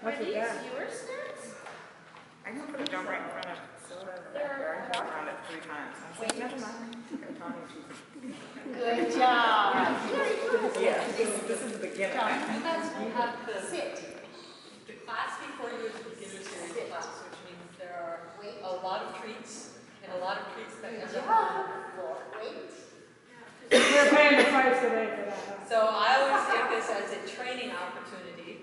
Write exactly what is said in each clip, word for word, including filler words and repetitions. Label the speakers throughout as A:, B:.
A: Are these your stats?
B: I can put a jump right in front of Soda in the backyard. I've around it three times. I was like, never mind.
A: Good job.
B: Yeah, this, this is the beginning.
C: You guys will have the, sit. The class before you is a beginner series class, which means there are a lot of treats and a lot of treats that end up on the floor. Wait.
D: We're paying the price today for that.
C: So I always take this as a training opportunity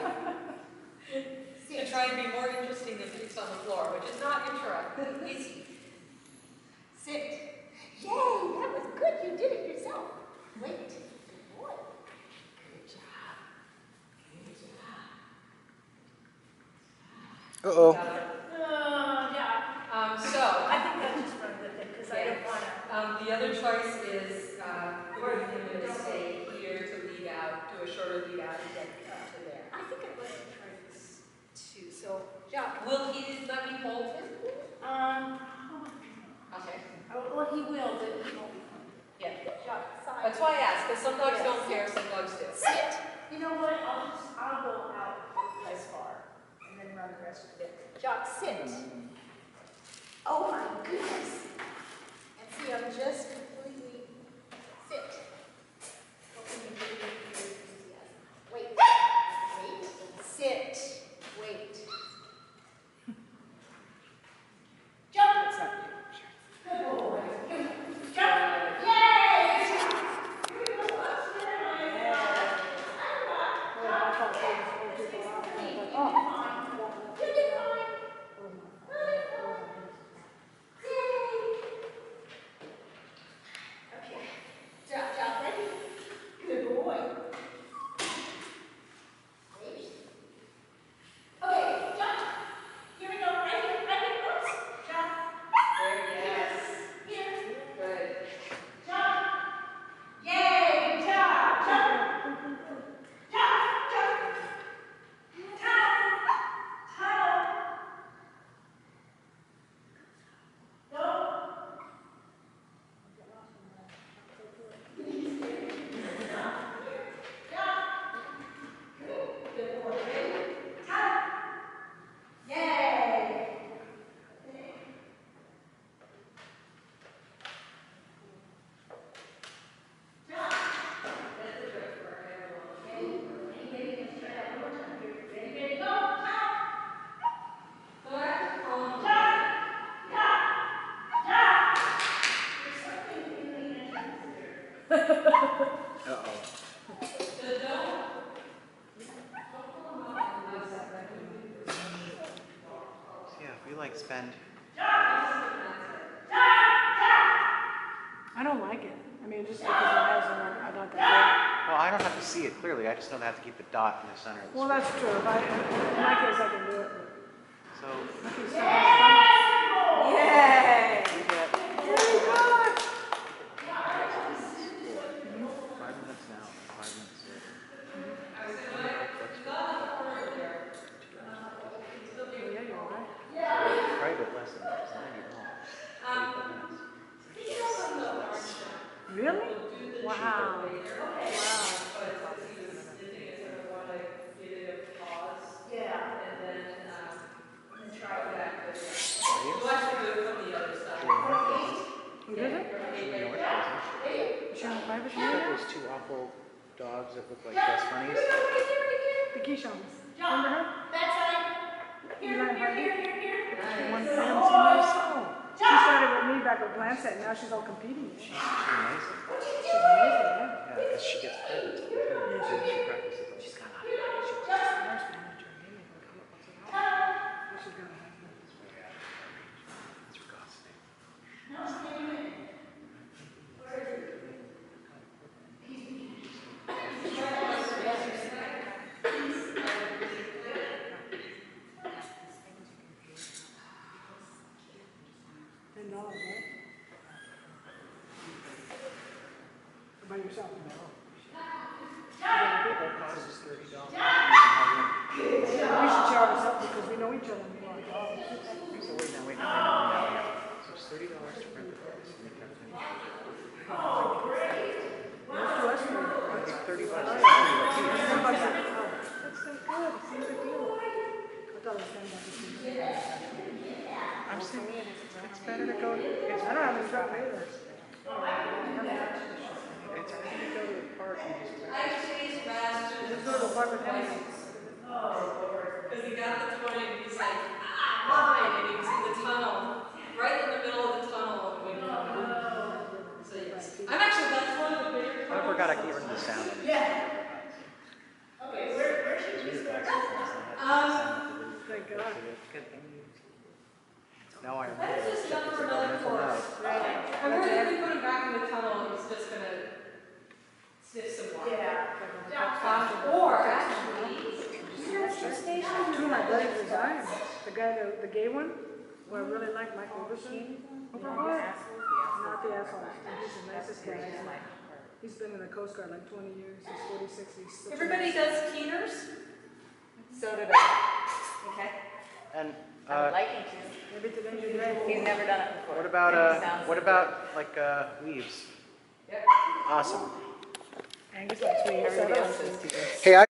C: to try and be more interesting than treats on the floor, which is not interrupting. Easy.
A: Sit. Yay, that was good. You did it yourself. Wait. Good boy. Good job. Good job.
E: Uh-oh.
A: Oh, yeah.
C: Um, so,
A: I think I'll just run with it because I don't want to.
C: Um, the other choice is uh, we're going to stay here to lead out, do a shorter lead out and get up to there.
A: I think I'd like to try this too. So, Jacques.
C: Will he let me hold him?
A: Um.
C: Okay.
A: Oh, well, he will, but he won't.
C: Yeah.
A: Jacques, side.
C: That's why I asked, because some dogs
A: Yes.
C: don't care, some dogs do.
A: Sit. You know what? I'll just, I'll go out as far and then run the rest of it. Jacques, sit. Oh my goodness. And see, I'm just completely sit. Hoping you really get your enthusiasm. Wait. Wait. Sit. Wait. Jump. Good boy. Jump. Yay! Here we go. You did fine. Okay. Jump, jump, ready? Good boy. Wait. Okay, jump. Here we go. Right here, right here. Oops. Jump.
C: Very yes.
A: Here.
C: Good.
A: Jump. Yay, good job. Jump. Jump, jump. Tunnel. Tunnel. Go. Good boy. Ready? Tunnel. Yay. Jump. Ready, ready, go. Jump.
C: Correct. Um,
A: Jump. Jump. Jump. There's something in the entrance there.
E: Uh-oh.
C: so don't, don't pull them up unless that
E: Yeah, we like spend.
D: I don't like it. I mean, just because the eyes are not, not that
E: Well, I don't have to see it clearly. I just know that I have to keep the dot in the center of
D: good.
E: the
D: Well,
E: screen.
D: that's true. If I, in my case, I can do it.
E: So,
D: I can start my stomach.
A: Yay!
E: we get
A: Very good.
E: five minutes now, five minutes later.
D: Oh, yeah, you're right.
E: Private lesson, which is ninety dollars. forty-five minutes.
D: Really? Wow. Wow.
A: Yeah.
C: and then, um,
A: And then try that.
C: you actually do it from the other side.
D: Who did it? Is she on a private show now?
E: Those two awful dogs that look like best bunnies.
D: The Keyshones. Remember her?
A: That's right. Here,
D: You like
A: here,
D: her?
A: here, here, here.
D: The one I haven't seen her so. She started with me back with Lancet, and now she's all competing.
E: She's,
D: She's
E: she's amazing.
D: amazing, yeah.
E: Yeah, because she gets private. Yeah, she, she practices. She's got a
D: She's a nurse manager. Maybe we'll come up with some help. She's gonna have them.
E: It's exhausting.
A: No, stay with it. Where is it?
D: Ten dollars, right? By yourself. No.
E: The whole
D: apartment
C: twice.
D: empty.
C: Because he got the toy and he's like, ah, mine, and he was in the tunnel, right in the middle of the tunnel. When so yes. I'm actually, that's one of the bigger
E: I forgot I could get rid of the sound.
A: Yeah. Okay, where, where should we start?
C: Um,
D: Thank God.
E: No, I remember.
C: Let's just
E: Check
C: jump
E: this
C: for
E: out.
C: another
E: Mental
C: course.
E: note.
C: Okay. And we're going to put him back in the tunnel and he's just going to sniff some water.
A: Yeah.
C: Um, or actually,
D: Two of my buddies resigned. The guy, the, the gay one, who I really like, Mike Overson. Not the asshole. He's the nicest guy. He's been in the Coast Guard like twenty years. He's forty-six. He's such a
C: everybody
D: nice-
C: does Keeners?
F: So did I. Okay.
E: And
F: I
E: uh,
F: would like him to.
D: Maybe today's your day.
F: He's never done it before.
E: what about
F: And he
E: uh,
F: sounds
E: what
F: so
E: about like uh, weaves?
C: Yep.
E: Awesome.
D: Angus likes me.
F: good. Everybody else is too.
E: Hey, I